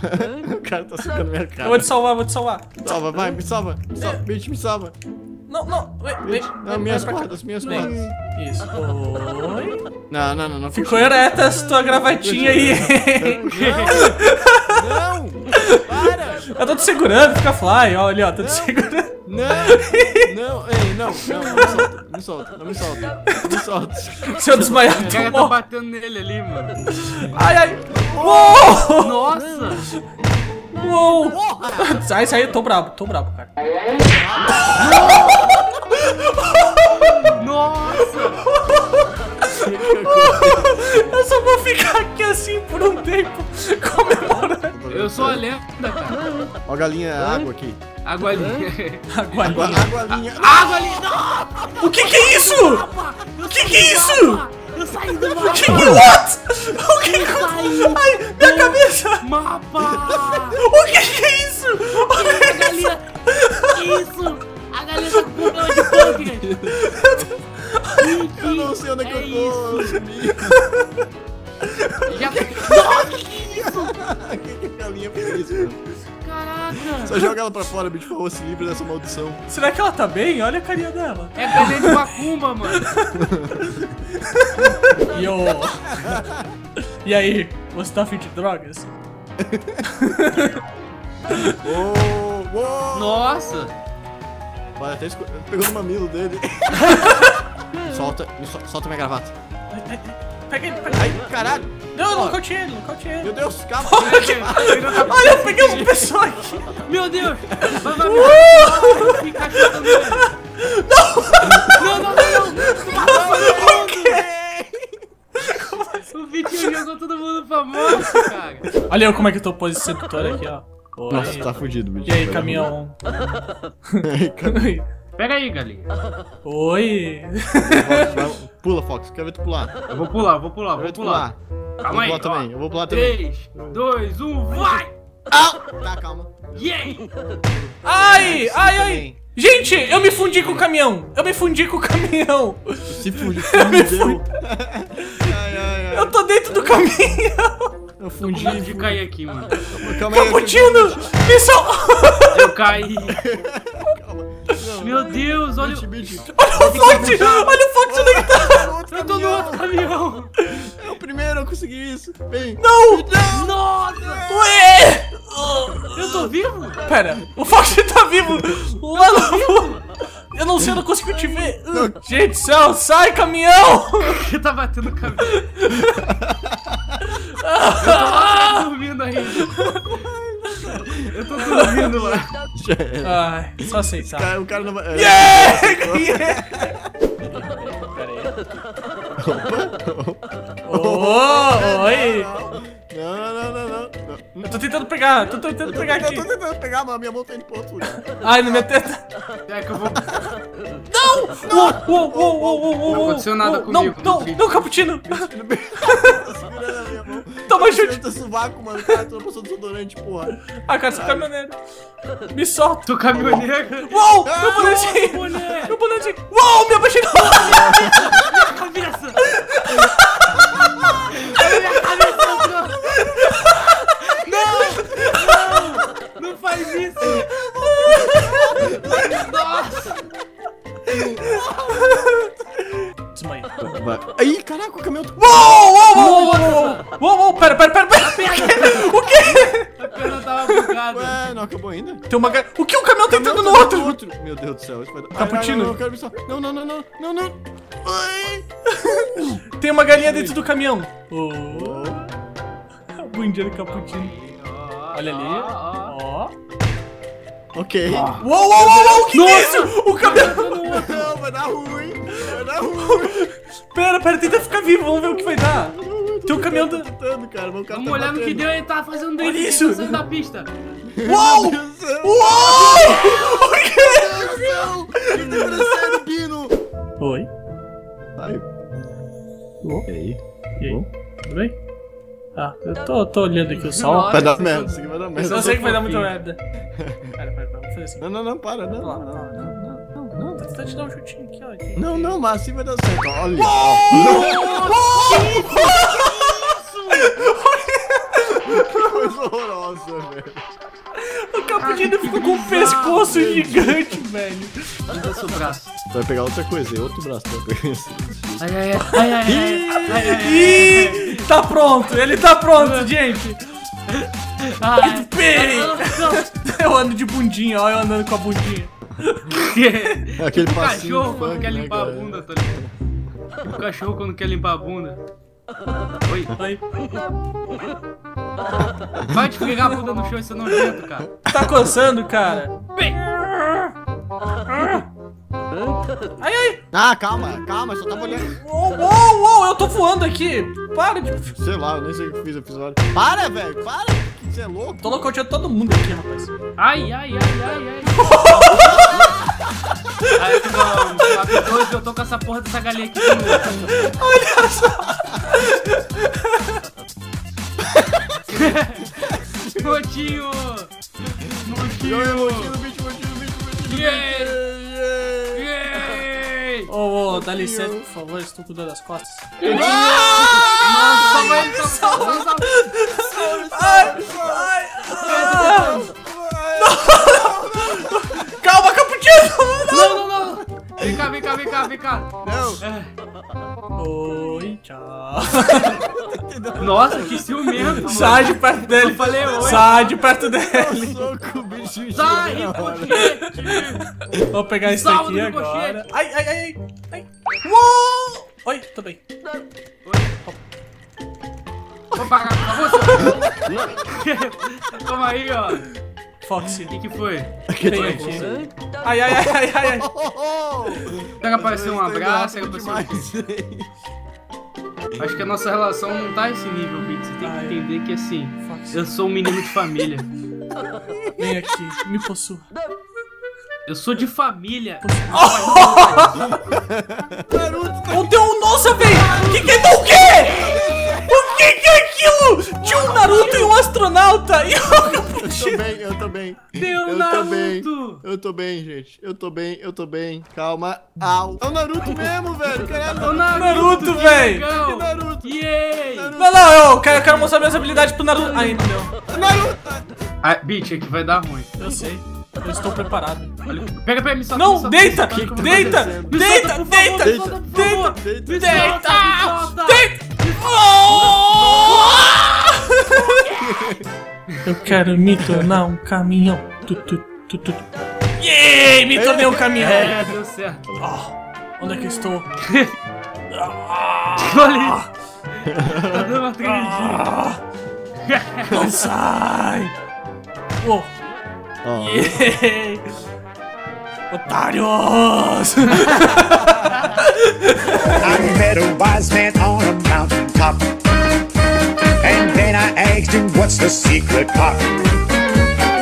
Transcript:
O cara tá secando minha cara. Eu vou te salvar, vou te salvar. Salva, vai, me salva. Bitch, me salva. Não, não. Vem. Não, minhas cordas, minhas cordas. Isso. Oi. Não. Ficou ereta essa tua gravatinha aí. Não! Para! Eu tô te segurando, fica fly. Ó, ali, ó, tô te segurando. Não, me solta. Se eu desmaiar, O tu cara tá morre. batendo nele ali, mano. Ai. Uou! Nossa! Uou! Sai, eu tô brabo, cara. Nossa! Eu só vou ficar aqui assim por um tempo, comemorando. Eu sou a lenda, cara. Ó, galinha, água aqui. Agualinha. Agualinha. Agualinha. Agualinha! Não! O que é isso? O que é isso? Eu saí do O mapa! que what? O que ai, minha cabeça! Mapa! O que é isso? A galinha! Que isso? A galinha tá com problema de bunker! Eu não sei onde é que eu tô. Já... Nossa, que isso? O que a galinha fez isso, mano? Caraca! Só joga ela pra fora, bicho, por favor, se livre dessa maldição. Será que ela tá bem? Olha a carinha dela. É galinha de macumba, mano! E aí, você tá afim de drogas? Uou! Nossa! Vai, até pegou no mamilo dele. Solta minha gravata. Pega ele. Ai, caralho! Não, nocauteei ele. Meu Deus, calma! Olha, eu peguei uma pessoa aqui. Meu Deus! Vai ficar chutando ele! Não! O Vitinho jogou todo mundo pra morte, cara! Olha eu como é que eu tô pose sedutora aqui, ó. Oi. Nossa, tá fudido, bicho. E aí, caminhão? Pega aí, galinha! Oi. Pula, Fox, quero ver tu pular. Eu vou pular, Quero ver tu pular. Calma aí! Eu vou pular também. 3, 2, 1, vai! Tá, calma. Yay! Ai! Gente, eu me fundi com o caminhão! Se fudeu. Ai. Eu tô dentro do caminhão! Eu fundi. De cair aqui, mano. Calma aí. Caputino! Me salva! Eu caí! Calma. Meu Deus, olha o... Bitch. Olha o Fox onde ele tá! Eu tô no outro caminhão! É o primeiro, eu consegui isso. Vem. Não! Nossa! Ué! Eu tô vivo? Pera, o Fox tá vivo! Lá no fundo! Eu não sei, eu não consigo te ver! Gente do céu, sai, caminhão! Ele tá batendo o caminhão. Eu tô lá dormindo ainda. Eu tô dormindo lá. Ai, só aceitar. O cara não vai. Yeah! Oi! Não. Eu tô tentando pegar, aqui. Eu tô tentando pegar, mas minha mão tá indo pro outro lugar. Ai, na minha teta. É que eu vou... Uou! Não aconteceu nada comigo. Não, Caputino. Tá segurando a minha mão. Toma chute. Tá sovaco, mano. Cara, tô passando desodorante, porra. Ah, cara, sou caminhoneiro. Me solta. Tô caminhoneiro. Uou, meu bonezinho. Uou, me abaixei. Minha cabeça. Não faz isso. Nossa. Desmaia. Aí, caraca, o caminhão. Uou, pera. O quê? A perna tava bugada. Ué, não acabou ainda? Tem uma... O que o caminhão tá entrando no Caminhão tá outro? Meu Deus do céu. Isso vai dar... Cappuccino. Ai, eu quero me salvar. Não. Ai. Tem uma galinha dentro do caminhão. A bundinha do Caputino. Olha ali. Ó. Ok. Uou, que é isso? O caminhão... Não, vai dar ruim. Pera, tenta ficar vivo, vamos ver o que vai dar. Tem um caminhão da... Tentando, cara. Meu cara Vamos tá olhar no que deu, ele tá fazendo Olha drift isso. saindo da pista. Uou! O quê? Desgraçado, Pino. Oi. Ai. Uou. E aí? E aí? Tudo bem? Ah, eu tô olhando aqui o sol. Nossa. Vai dar merda, isso aqui vai dar merda. Eu sei que vai dar muita fofinho. merda. Pera, vamos fazer assim. Não, para, não. Não, tô tentando te dar um chutinho aqui, ó. aqui. Não, mas assim vai dar certo. Olha. Uou! Que foi coisa horrorosa, velho. O Cappuccino ficou com um pescoço gigante, velho. Me dá seu braço. Tu vai pegar outra coisa, outro braço. Tu vai pegar esse. Ih, tá pronto, ele tá pronto, gente. Ai, Pei! Eu ando de bundinha, ó, eu andando com a bundinha. Aquele o passinho cachorro de quando funk, quer né, limpar a cara? bunda, tá ligado? O cachorro quando quer limpar a bunda. Oi. Oi. Vai te pegar a bunda no chão, isso é nojento, cara. Tá coçando, cara? Vem. Ai, ai. Ah, calma, calma, só tava olhando. Uou, eu tô voando aqui. Para de... Sei lá, eu nem sei o que fiz o episódio. Para, velho, para! Você é louco? Tô nocauteando todo mundo aqui, rapaz. Ai. Aí, não, eu tô com essa porra dessa galinha aqui de novo. Olha só. Motinho! Yay! Ô, dá licença, por favor, estou cuidando das costas. Nossa, mãe, Calma, Cappuccino! não! Vem cá. Não! Oi, tchau. Nossa, que ciumento, mano. Sai de perto dele. Eu falei oi. Sai de perto dele. Soco, o bicho Sai, chega na hora. ricochete! Vou pegar isso Salva aqui do agora. ricochete. Ai. Uou! Oi, tô bem. Vou pagar pra você. Toma aí, ó. Foxy. O que foi? Vem aqui. Ai. Será que apareceu um abraço? Será que apareceu Acho que a nossa relação não tá esse nível, Bit. Você tem que entender que assim, Foxy. eu sou um menino de família. Vem aqui, me possua. Eu sou de família. O teu... Nossa, velho! Que é o quê? O que é aquilo? Tinha um Naruto e um astronauta e o Cappuccino. Eu tô bem. Meu Naruto! Eu tô bem, gente. Eu tô bem. Calma. Au. É o Naruto mesmo, velho. Caralho. O Naruto, velho. legal. Que Naruto? Yay! Não, eu quero mostrar minhas habilidades pro Naruto. Ai, não deu. Naruto! Ah, Bit, aqui vai dar ruim. Eu sei. Eu estou preparado. Olha, pega, me solta. Não, me solta, deita! me solta, Deita! me Deita! solta, Deita! me solta, por favor. Deita! Me Deita! solta! Deita! Eu quero me tornar um caminhão. Yay! Me tornei um caminhão. É, deu certo. Onde é que eu estou? Olha isso. Tá dando uma tremidinha. Não sai! Uou! Yay! Otários! I met a wise man on a mountain top, and then I asked him, what's the secret pop?